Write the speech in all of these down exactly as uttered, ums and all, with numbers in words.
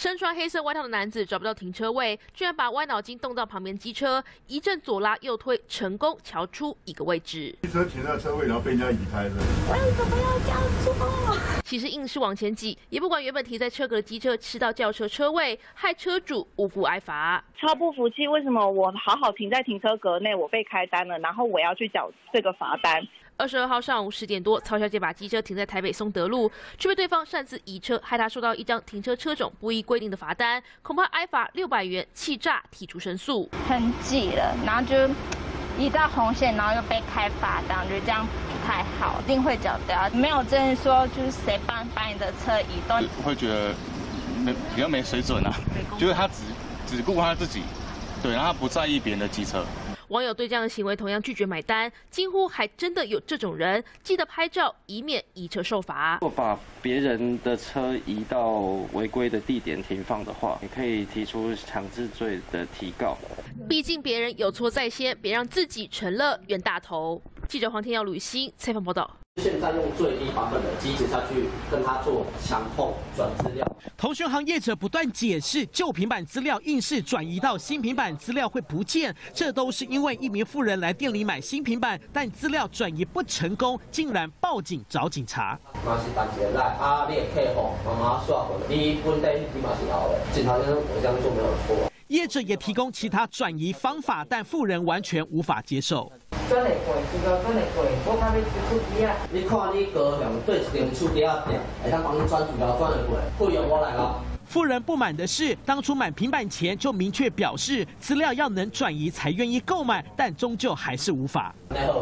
身穿黑色外套的男子找不到停车位，居然把歪脑筋动到旁边机车，一阵左拉右推，成功瞧出一个位置。 机车停在车位，然后被人家移开了。 为什么要这样做？ 其实硬是往前挤，也不管原本停在车格的机车吃到轿车车位，害车主无辜挨罚。 超不服气，为什么我好好停在停车格内，我被开单了，然后我要去缴这个罚单？ 二十二号上午十点多，曹小姐把机车停在台北松德路，却被对方擅自移车，害她收到一张停车车种不依规定的罚单，恐怕挨罚六百元，气炸提出申诉。 很挤了，然后就移到红线，然后又被开罚单，觉得这样不太好，一定会缴掉。没有真的说就是谁帮把你的车移动， 会觉得没比较没水准啊，就是他只只顾他自己，对，然后他不在意别人的机车。 网友对这样的行为同样拒绝买单，惊呼还真的有这种人，记得拍照，以免移车受罚。 如果把别人的车移到违规的地点停放的话，也可以提出强制罪的提告。 毕竟别人有错在先，别让自己成了冤大头。记者黄天耀、吕欣采访报道。 现在用最低版本的机子下去跟他做强控转资料。 通讯行业者不断解释，旧平板资料硬是转移到新平板资料会不见，这都是因为一名妇人来店里买新平板，但资料转移不成功，竟然报警找警察。 嘛是单一个来啊，你的客户妈妈刷过，你本地你嘛是好的，警察先生我这样做没有错。 业者也提供其他转移方法，但妇人完全无法接受。 转会过，这个转会过，我看你出机啊。 你看你高雄对一间厝底啊店，会当帮你转资料转会过，费用我来了。 妇人不满的是，当初买平板前就明确表示资料要能转移才愿意购买，但终究还是无法。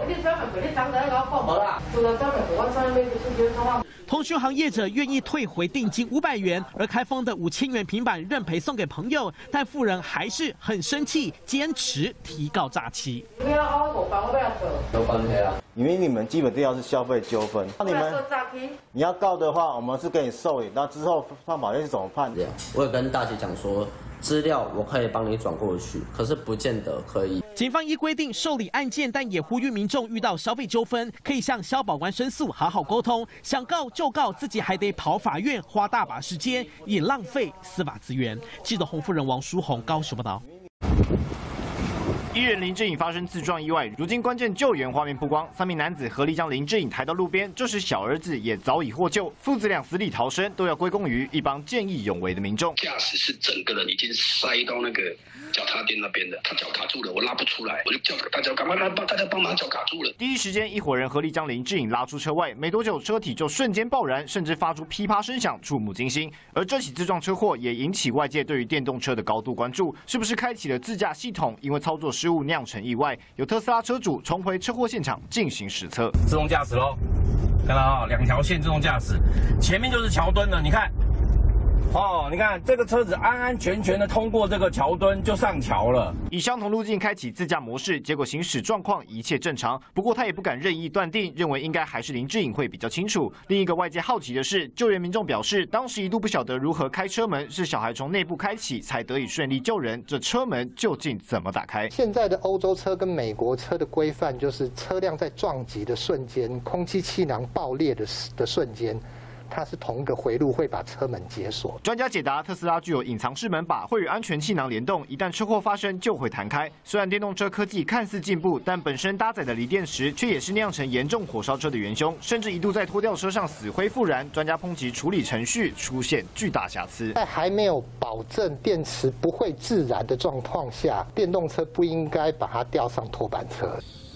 通讯行业者愿意退回定金五百元，而开封的五千元平板认赔送给朋友，但妇人还是很生气，坚持提告诈欺。 有关系啊。 因为你们基本资料是消费纠纷，那你们你要告的话，我们是给你受理，那之后上法院是怎么判？ 我有跟大姐讲说，资料我可以帮你转过去，可是不见得可以。 警方依规定受理案件，但也呼吁民众遇到消费纠纷，可以向消保官申诉，好好沟通。想告就告，自己还得跑法院，花大把时间，也浪费司法资源。记者洪夫人王淑红高雄报道。 艺人林志颖发生自撞意外，如今关键救援画面曝光，三名男子合力将林志颖抬到路边，这时小儿子也早已获救，父子俩死里逃生，都要归功于一帮见义勇为的民众。 驾驶是整个人已经塞到那个脚踏垫那边的，他脚卡住了，我拉不出来，我就叫大家赶快来帮大家帮忙，脚卡住了。 第一时间，一伙人合力将林志颖拉出车外，没多久车体就瞬间爆燃，甚至发出噼啪声响，触目惊心。而这起自撞车祸也引起外界对于电动车的高度关注，是不是开启了自驾系统因为操作失误酿成意外？有特斯拉车主重回车祸现场进行实测， 自动驾驶喽，看到啊，两条线自动驾驶，前面就是桥墩了，你看。哦，你看这个车子安安全全的通过这个桥墩就上桥了。 以相同路径开启自驾模式，结果行驶状况一切正常。不过他也不敢任意断定，认为应该还是林志颖会比较清楚。另一个外界好奇的是，救援民众表示，当时一度不晓得如何开车门，是小孩从内部开启才得以顺利救人。这车门究竟怎么打开？ 现在的欧洲车跟美国车的规范就是车辆在撞击的瞬间，空气气囊爆裂的的瞬间。它是同一个回路会把车门解锁。 专家解答，特斯拉具有隐藏式门把，会与安全气囊联动，一旦车祸发生就会弹开。虽然电动车科技看似进步，但本身搭载的锂电池却也是酿成严重火烧车的元凶，甚至一度在拖吊车上死灰复燃。专家抨击处理程序出现巨大瑕疵。 在还没有保证电池不会自燃的状况下，电动车不应该把它吊上拖板车。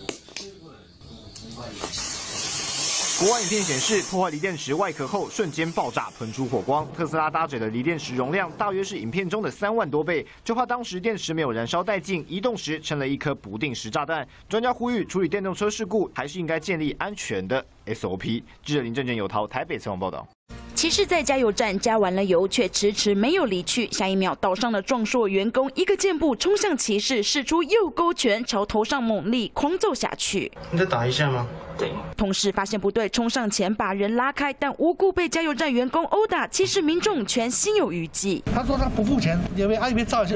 国外影片显示，破坏锂电池外壳后瞬间爆炸，喷出火光。特斯拉搭载的锂电池容量大约是影片中的三万多倍，就怕当时电池没有燃烧殆尽，移动时成了一颗不定时炸弹。专家呼吁，处理电动车事故还是应该建立安全的 S O P。记者林正正、友桃台北采访报道。 骑士在加油站加完了油，却迟迟没有离去。下一秒，岛上的壮硕员工一个箭步冲向骑士，使出右勾拳，朝头上猛力狂揍下去。 你再打一下吗？对。 同事发现不对，冲上前把人拉开，但无故被加油站员工殴打，骑士民众全心有余悸。 他说他不付钱，因为他以为照一下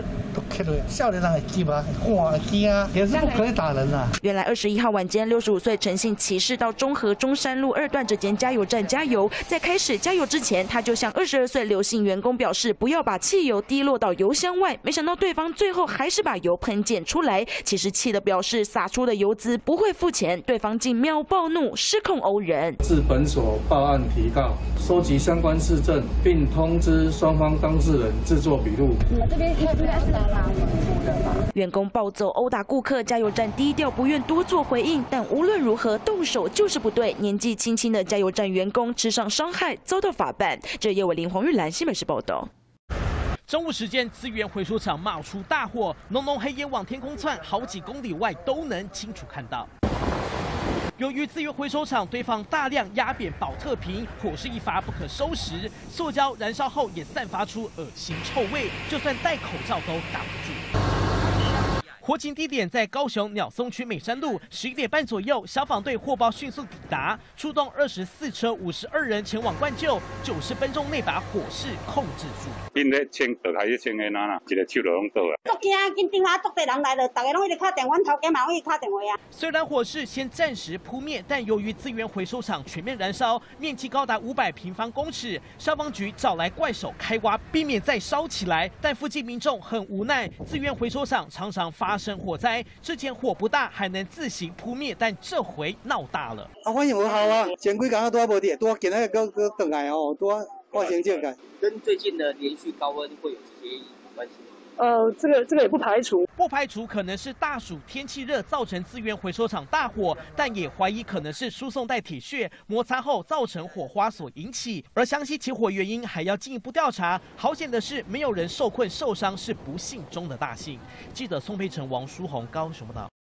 开了，少年人会急啊，会慌会惊啊，也是不可以打人啊。 原来二十一号晚间，六十五岁陈姓骑士到中和中山路二段这间加油站加油，在开始加油之前，他就向二十二岁刘姓员工表示不要把汽油滴落到油箱外，没想到对方最后还是把油喷溅出来。其实气的表示撒出的油资不会付钱，对方竟秒暴怒，失控殴人。 至本所报案提告，收集相关事证，并通知双方当事人制作笔录。 你们这边应该是打吗？ 员工暴揍殴打顾客，加油站低调不愿多做回应，但无论如何动手就是不对。年纪轻轻的加油站员工吃上伤害，遭到法办。这叶伟林、黄玉兰新北市报道。 中午时间，资源回收厂冒出大火，浓浓黑烟往天空窜，好几公里外都能清楚看到。由于资源回收厂堆放大量压扁保特瓶，火势一发不可收拾，塑胶燃烧后也散发出恶心臭味，就算戴口罩都挡不住。火警地点在高雄鸟松区美山路，十一点半左右，消防队获报迅速抵达，出动二十四车五十二人前往灌救，九十分钟内把火势控制住。 因咧清倒开去清的哪啦，一个手就拢倒啊。 足惊，紧电话足侪人来了，大家拢一直敲电话，阮头家嘛拢一直敲电话啊。 虽然火势先暂时扑灭，但由于资源回收厂全面燃烧，面积高达五百平方公尺，消防局找来怪手开挖，避免再烧起来。但附近民众很无奈，资源回收厂常常发生火灾，之前火不大，还能自行扑灭，但这回闹大了。 啊，反应无效啊，前几工都还无跌，都今仔个个转来哦，都发生这个。 跟最近的连续高温会有直接关系吗？ 呃，这个这个也不排除， 不排除可能是大暑天气热造成资源回收厂大火，但也怀疑可能是输送带铁屑摩擦后造成火花所引起。而详细起火原因还要进一步调查。好险的是，没有人受困受伤，是不幸中的大幸。记者宋佩成、王淑红高雄报道。